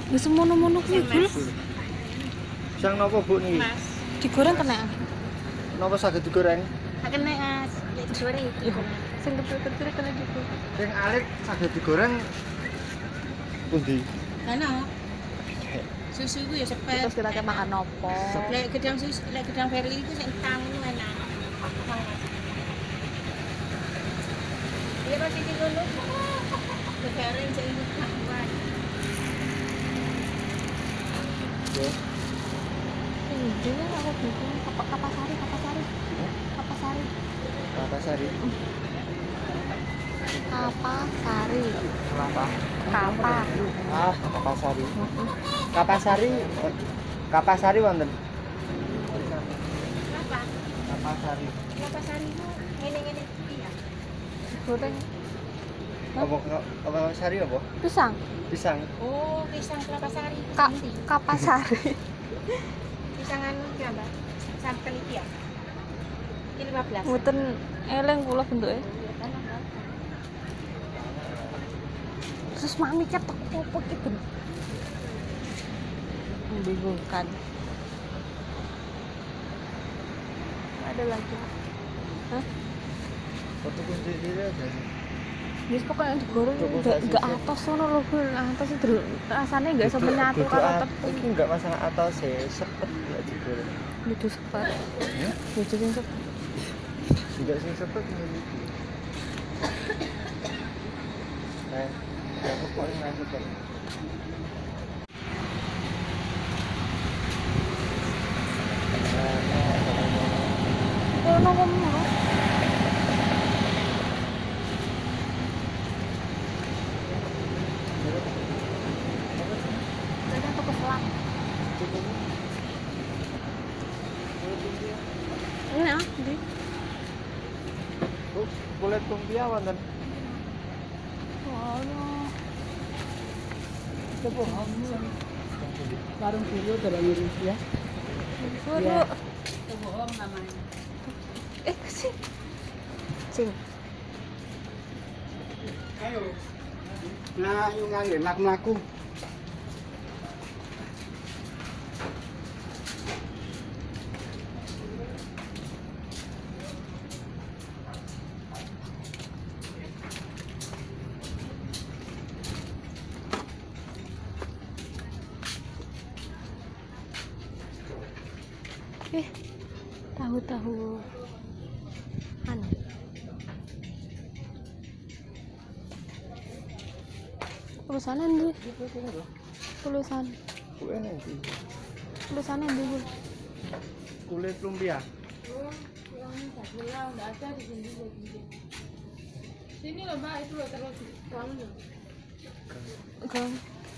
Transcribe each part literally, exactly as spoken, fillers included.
Wis semono-mono kuwi, Bu. Sang napa Bu niki? Mas. Digoreng kena. Napa saged digoreng? Akan nek Mas, lek digoreng iki. Sing kecil-kecil kena gitu. Sing alit saged digoreng pundi? Ana. Susu iku ya sepet. Terus kita makan opo? Lek gedang susu, lek gedang Ferry iku sing tang enak. Iya Mas iki ngono. Gedang sing kuat. Ya. Ini aku bikin kapasari, kapasari. Kapasari. Kapasari. Kapasari. Kenapa? Kapa. Ah, Kapasari. Kapasari. Kapasari wonten. Apa? Kapasari. Kelapa sari itu ngene-ngene iki ya. Goreng Apa apa sari apa? pisang. Pisang. Oh, pisang kelapa sari. Kak kapasari. Pisangan iki ya, Mbak. Santen iki ya. Iki lima belas. Mboten eleng kula bentuke. Terus mami ketok opo ki ben. Membingungkan. Ada lagi. Hah? Foto kunci diri ada. Wis pokoknya digoreng enggak enggak atos ngono lho, Bu. Atos itu rasanya enggak iso Duduk- menyatu duduk karo at- tepung. Iki enggak masalah atas sih, sepet enggak digoreng. Lucu sepet. Ya? Lucu sing sepet. Enggak sing sepet ngene iki. Nah, aku paling nasi kan. Ono ngomong. Kadang tuh keselak. Ini ah, di. Bu, kulit lumpia wonten. Oh, no. Warung dulu dalam ya. Suruh. Bohong namanya. Eh, sing. Sing. Ayo. Nah, yuk nggak enak melaku. Eh, tahu-tahu. Anu. Tulisannya ndi? Tulisan. Kulit nanti. Tulisannya ndi, Bu? Kulit lumpia. Sini loh, Mbak, itu loh terus kamu. Gang.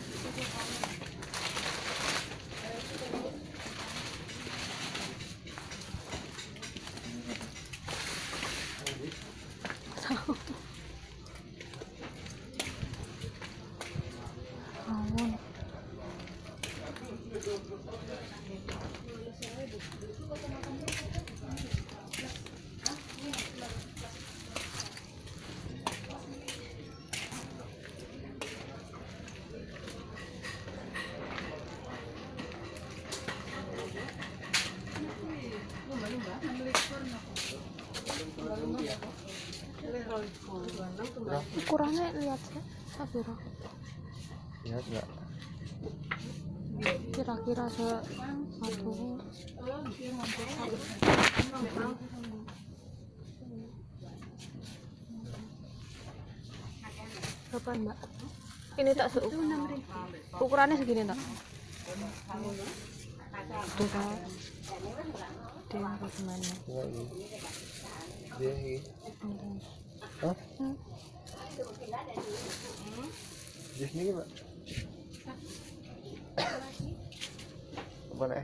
Awon. Ukurannya lihat ya, Sabira. Ya, enggak. Kira-kira se satu. Berapa, Mbak? Ini tak se ukurannya segini tak? Tuh kan. Dia bagaimana? Enggak ini. Dia ini. Hmm. Hah? Hmm. Di sini, Pak. Apa nih?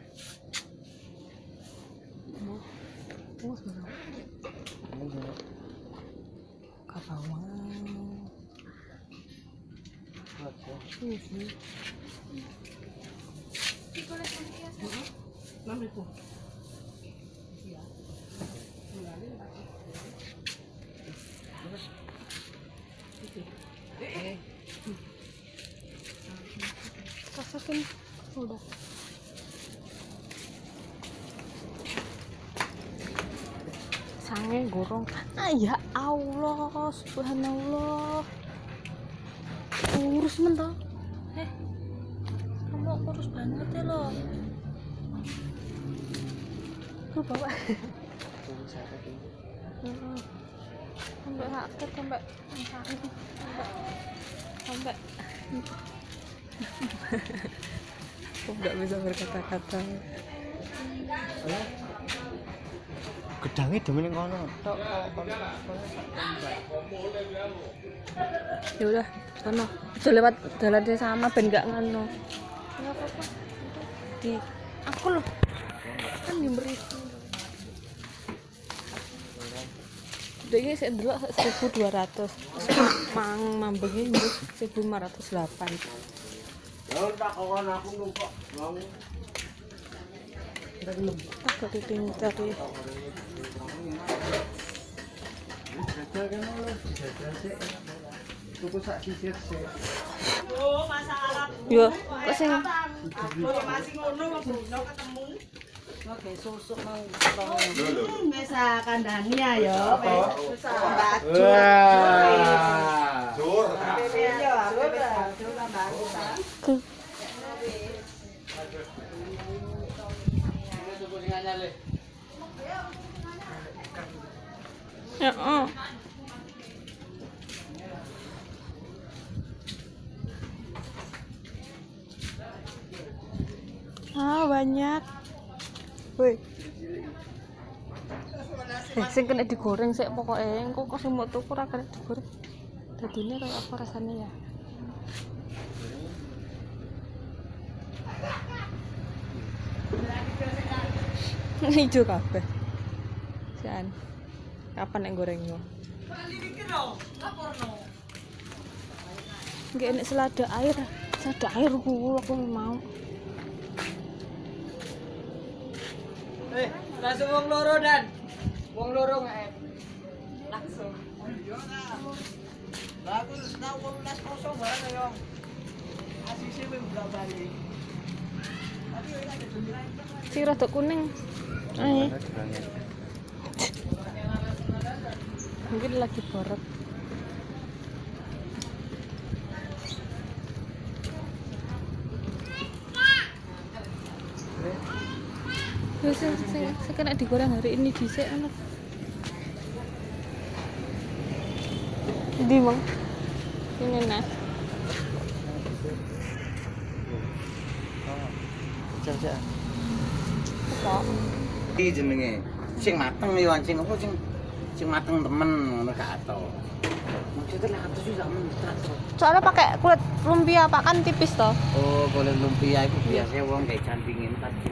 Oh, sebenarnya. Ini gimana? Kapawan. Iya sih. Enam ribu. Kasus Ini gorong. Ah ya Allah, subhanallah. Urus mentah. Eh, kamu urus banget ya lo. Tuh bawa. Sampai sakit, sampai sampai sampai. Aku nggak bisa berkata-kata. Gedangnya demen ngono. Tok Ya udah, sono. Udah lewat jalannya sama ben nggak ngono. Enggak apa-apa. Di aku loh. Kan diberi. Udah ini saya dulu seribu dua ratus. Mang mambegi seribu lima ratus delapan. Ya tak kawan aku numpak. Mau. Agak ditingkat ya. Jajal kan lo, jajal sih. Tuku sak sisir sih. Oh, masalah. Yo, kok sing Masih ngono kok Bruno ketemu. Oke, susuk mau Hmm, bisa kandhani ya. Wis baju. Wah. Jur. Iya, baju tambah. ke ya, oh. Ah, banyak. Woi. Eh, sing kena digoreng sik pokoke engko kok sing mau tuku ora kena digoreng. Dadine kayak apa rasanya ya? Hijau kabeh. Sian. Kapan nek gorengnya? Nggak enak selada air. Selada air ku aku mau. Eh, langsung wong loro dan wong loro nggak langsung. Lah aku tahu wong las kosong barang ya. Asise wis berapa balik. Tapi yo ada jemilan. Si rada kuning. Ayo. Mungkin lagi borok. Ya sing sing sing kena digoreng hari ini dhisik ana. Di Mang. Ini nah. Jajal. Kok Iki jenenge sing mateng yo sing apa sing sing mateng temen ngono gak ato. Maksudnya lah atus juga men seratus. soalnya pakai kulit lumpia Pak kan tipis toh. Oh, kulit lumpia iku biasanya wong gawe candingin pacing.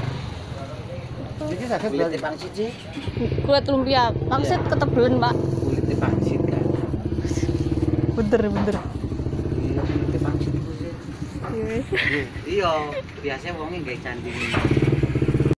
Iki saged Kulit berarti. pang siji, Kulit lumpia pangsit ketebelan Pak. kulit pangsit kan. Bener bener. Iya, kulit pangsit iku sih. Iya. Iya, biasanya wong gawe candingin.